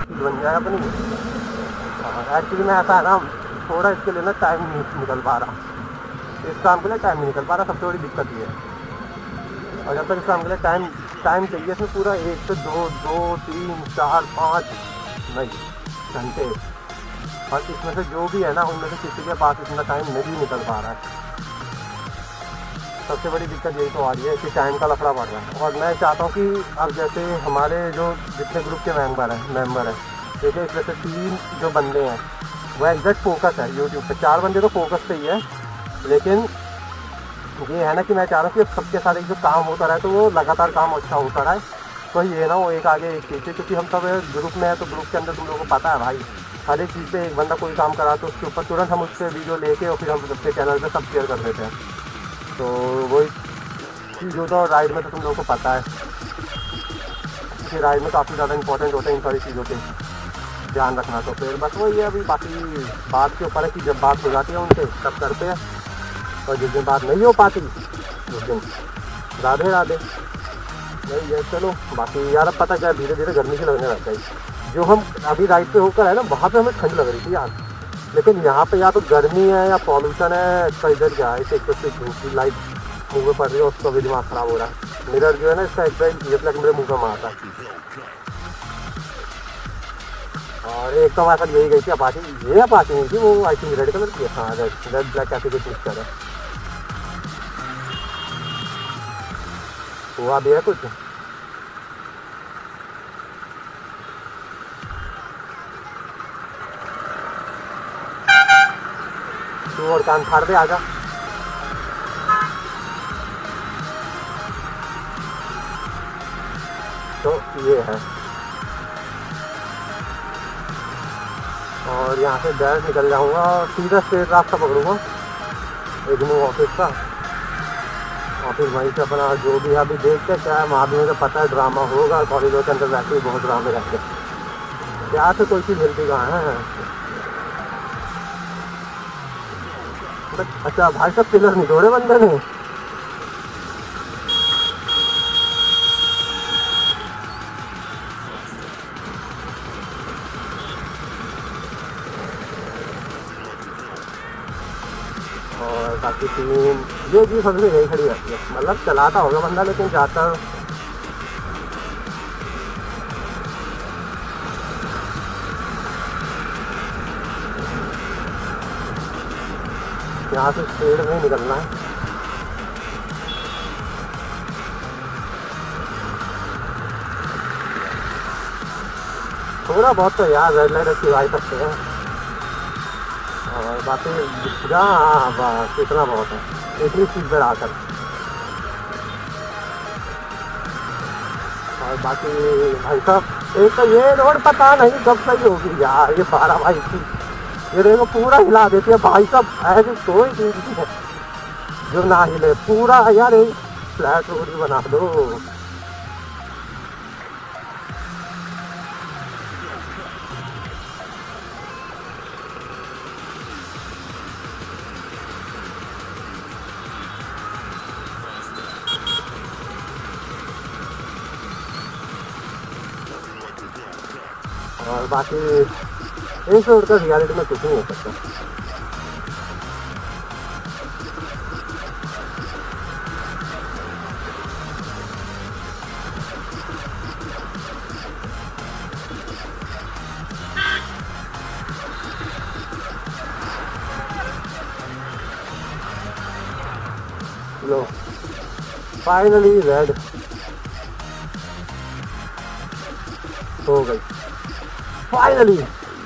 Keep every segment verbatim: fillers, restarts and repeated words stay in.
चीज़ बन जाए अपनी। एक्चुअली में ऐसा है ना, थोड़ा इसके लिए ना टाइम नहीं निकल पा रहा, इस काम के लिए टाइम नहीं निकल पा रहा, सबसे बड़ी दिक्कत ये है। और जब तक इस काम के लिए टाइम टाइम चाहिए इसमें पूरा एक से दो दो तीन चार पाँच नहीं घंटे, और इसमें से जो भी है ना उनमें से किसी के पास इतना टाइम नहीं निकल पा रहा है। सबसे बड़ी दिक्कत यही तो आ रही है कि टाइम का लफड़ा पड़ रहा है। और मैं चाहता हूँ कि अब जैसे हमारे जो जितने ग्रुप के मेंबर हैं मेंबर हैं देखिए, इसमें से तीन जो बंदे हैं वो एग्जैक्ट फोकस है यूट्यूब पे, चार बंदे तो फोकस पे ही है, लेकिन ये है ना कि मैं चाह रहा हूँ कि सबके साथ एक जो काम होता रहे तो वो लगातार काम अच्छा होता रहे, तो ये ना वो एक आगे एक पीछे, क्योंकि हम सब ग्रुप में है तो ग्रुप के अंदर तुम लोगों को पता है भाई, हर एक चीज़ पे एक बंदा कोई काम करा तो उसके ऊपर तुरंत हम उससे वीडियो लेके और फिर हम सबके चैनल पे सब शेयर कर देते हैं। तो वही चीज़ होता है। राइड में तो तुम लोगों को पता है कि राइड में काफ़ी ज़्यादा इंपॉर्टेंट होता है इन सारी चीज़ों के ध्यान रखना। तो फिर बस वही है, अभी बाकी बात के ऊपर है कि जब बात हो जाती है उनसे तब करते हैं, और जिस दिन बात नहीं हो पाती उस दिन राधे राधे। नहीं है चलो, बाकी यार अब पता क्या धीरे धीरे गर्मी से लगने लग गई। जो हम अभी राइड पे होकर है ना वहाँ पे हमें ठंड लग रही थी यार, लेकिन यहाँ पे या तो गर्मी है या पॉल्यूशन है, इसका इधर क्या है, एक तो धूप की लाइट मुँह में पड़ रही है, उसका भी दिमाग ख़राब हो रहा है। मिरर जो है ना इसका एक बार ये प्लग मेरे मुँह में मारता है। और एक तो हमारे साथ यही गई थी अपाची, ये अपाची नहीं थी, वो आई थिंक रेड कलर की है, हाँ रेड रेड ब्लैक कैसे कुछ मिक्सचर है। हुआ भी है कुछ तू और कान फाड़ दे आजा। तो ये है, और यहाँ से डायरेक्ट निकल जाऊँगा और सीधा स्ट्रेट रास्ता पकड़ूँगा इग्नू ऑफिस का, और फिर वहीं से अपना जो भी अभी देखते हैं क्या है, वहाँ भी मुझे पता है ड्रामा होगा, कॉरिडोर के अंदर वैसे ही बहुत ड्रामे रहते हैं, क्या से कोई चीज़ मिलती कहाँ है। अच्छा भाई साहब पिलर नहीं तोड़े बंदे ने, और बाकी टीम ये चीज़ सबसे यही खड़ी रहती है, मतलब चलाता होगा बंदा लेकिन जाता यहाँ से स्पीड में निकलना है। थोड़ा बहुत तो यार रेड लाइट सिवाई सकते हैं, और बाकी हाँ बस इतना बहुत है, इतनी स्पीड पर आकर। और बाकी भाई साहब एक तो ये रोड पता नहीं कब सही होगी यार, ये बारह भाई की ये देखो पूरा हिला देती है भाई साहब, ऐसी कोई चीज़ नहीं है जो ना हिले, पूरा यार एक फ्लैट रोड ही बना दो। और बाकी इस रोड का रियलिटी में कुछ नहीं हो सकता। लो फाइनली रेड हो गई फाइनली।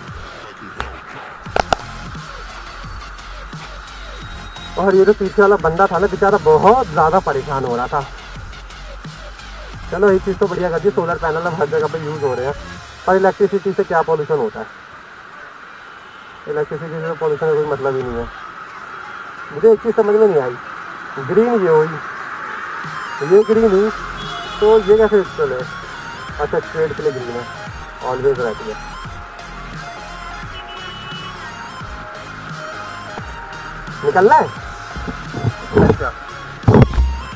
और ये जो पीछे वाला बंदा था ना बेचारा बहुत ज़्यादा परेशान हो रहा था। चलो एक चीज़ तो बढ़िया कर दी, सोलर पैनल अब हर जगह पे यूज़ हो रहे हैं, पर इलेक्ट्रिसिटी से क्या पॉल्यूशन होता है, इलेक्ट्रिसिटी से पॉल्यूशन का कोई मतलब ही नहीं है। मुझे एक चीज़ समझ में नहीं आई, ग्रीन ये हुई ये ग्रीन हुई तो ये कैसे चले। अच्छा स्ट्रेट के लिए ग्रीन है, ऑलवेज रहती है। निकलना है अच्छा,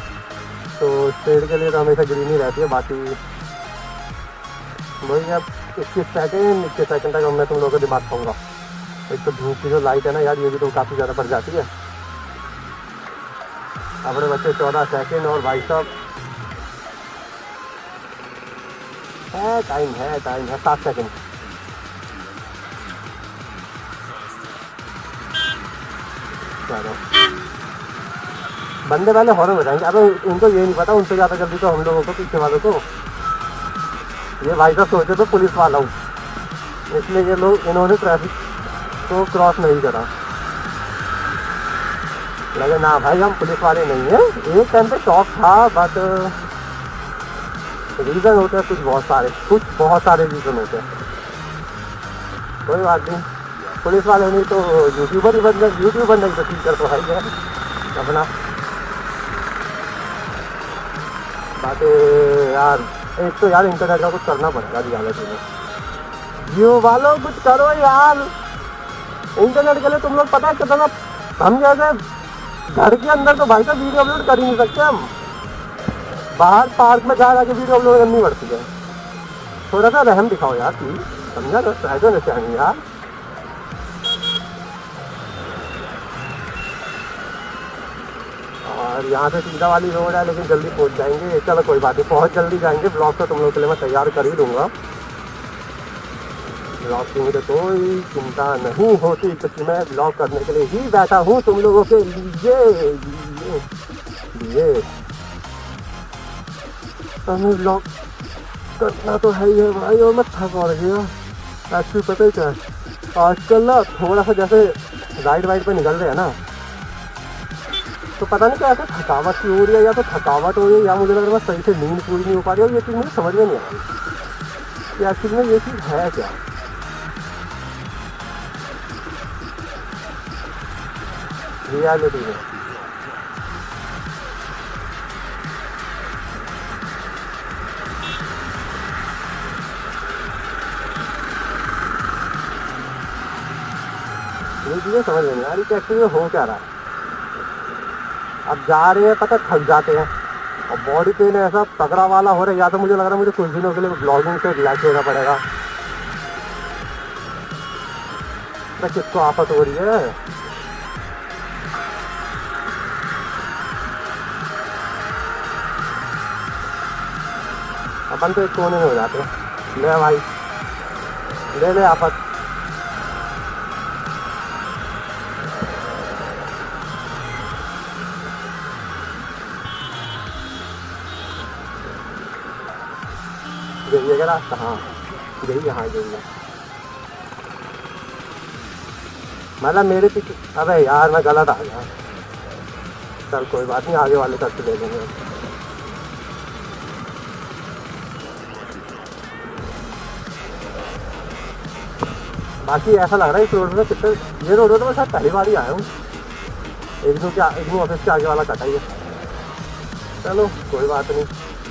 तो स्ट्रेट के लिए तो हमेशा ग्रीन ही रहती है, बाकी वही अब इक्कीस सेकेंड इक्कीस सेकेंड तक मैं तुम लोगों को दिमाग खाऊंगा। एक तो धूप की जो लाइट है ना यार, ये भी तो काफ़ी ज़्यादा बढ़ जाती है। अपने बच्चे चौदह सेकेंड और भाई साहब है टाइम है टाइम है सात सेकेंड। चलो बंदे वाले हॉर्न बजाएंगे। अब इनको ये नहीं पता उनसे ज़्यादा जल्दी तो हम लोगों को, पीछे वालों को। ये भाई साहब सोचे तो पुलिस वाला हूँ, इसलिए ये लोग इन्होंने ट्रैफिक को क्रॉस नहीं करा। लगे ना भाई हम पुलिस वाले नहीं हैं। एक टाइम पे शौक था, बट रीज़न होते हैं कुछ बहुत सारे, कुछ बहुत सारे रीज़न होते हैं। कोई बात नहीं, पुलिस वाले नहीं तो यूट्यूबर ही बन गए। यूट्यूबर नहीं तो टीचर तो है ही है अपना। बातें यार, एक तो यार इंटरनेट का कुछ करना पड़ेगा रियलिटी में। जियो वालों कुछ करो यार इंटरनेट के लिए। तुम लोग पता है कितना, हम जैसे घर के अंदर तो भाई साहब वीडियो अपलोड कर ही नहीं सकते हम। बाहर पार्क में जा के वीडियो अपलोड करनी पड़ती है। थोड़ा सा रहम दिखाओ यार प्लीज, समझा तो ऐसा नहीं चाहिए यार। और यहाँ से सीधा वाली रोड है, लेकिन जल्दी पहुँच जाएंगे। चलो कोई बात नहीं, बहुत जल्दी जाएंगे। ब्लॉग तो तुम लोग के लिए मैं तैयार कर ही दूँगा। ब्लॉग की मुझे कोई चिंता नहीं होती, क्योंकि मैं ब्लॉग करने के लिए ही बैठा हूँ तुम लोगों के लिए लिए हमें ब्लॉग करना तो है ही है भाई। और मैं थक और गया एक्चुअली। पता ही क्या है, आजकल ना थोड़ा सा जैसे राइड वाइड पे निकल रहे हैं ना, तो पता नहीं क्या ऐसे थकावट की हो रही है, या तो थकावट हो रही है, या मुझे लग रहा है सही से नींद पूरी नहीं हो पा रही है। और ये चीज़ मुझे समझ में नहीं आ रही कि एक्चुअली में ये चीज़ है क्या। रियलिटी में ये चीज़ें समझ में नहीं आ रही कि एक्चुअली हो क्या रहा है। अब जा रहे हैं, पता थक जाते हैं, और बॉडी पेन ऐसा तगड़ा वाला हो रहा है। या तो मुझे लग रहा है मुझे कुछ दिनों के लिए ब्लॉगिंग से रिलैक्स होना पड़ेगा। तो किसको आफत हो रही है। अपन तो एक कोने में हो जाते हैं। ले भाई ले ले आफत। यही है रास्ता, हाँ यही है, हाँ यही है। मतलब मेरे पीछे, अबे यार मैं गलत आ गया। चल कोई बात नहीं, आगे वाले तक ले लेंगे। बाकी ऐसा लग रहा है इस रोड में कितने, ये रोड तो मैं शायद पहली बार ही आया हूँ। एक दो क्या एक दो ऑफिस के आगे वाला कटा ही है। चलो कोई बात नहीं।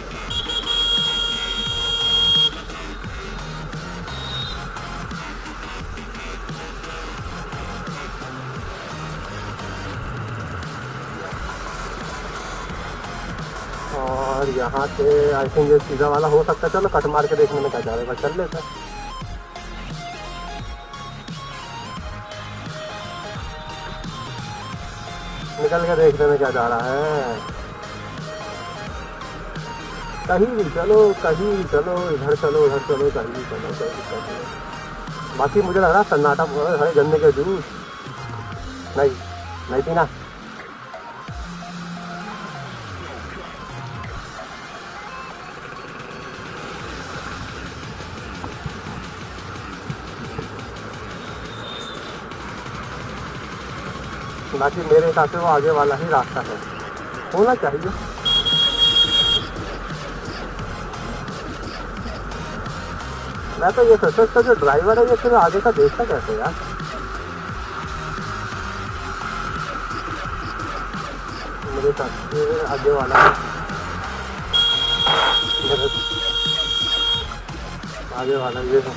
और यहाँ से आई थिंक ये सीधा वाला हो सकता है। चलो कट मार के देखने में क्या जा रहा है, चल लेते हैं। निकल के देखने में क्या जा रहा है। कहीं भी चलो, कहीं भी चलो, इधर चलो उधर चलो, कहीं भी चलो, कहीं भी चलो। बाकी मुझे लग रहा है सन्नाटा है। गन्ने के जूस नहीं नहीं पीना। बाकी मेरे हिसाब से वो आगे वाला ही रास्ता है, होना चाहिए। मैं तो ये सोचता इसका जो ड्राइवर है ये फिर आगे का देखता कैसे यार। मेरे हिसाब से आगे वाला आगे वाला ये है।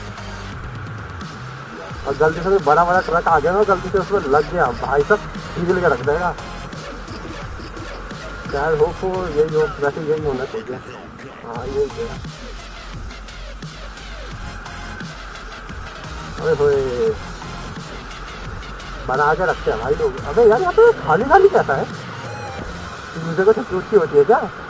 और गलती से बड़ा बड़ा ट्रक आ गया ना, गलती से उसमें लग गया भाई सब खींच के रख देगा। शायद हो तो यही हो, वैसे यही होना चाहिए। हाँ यही है। ओए होए, बना के रखते हैं भाई लोग। अबे यार यहाँ पे खाली खाली कैसा है, यूजर को छुट्टी उट्टी होती है क्या?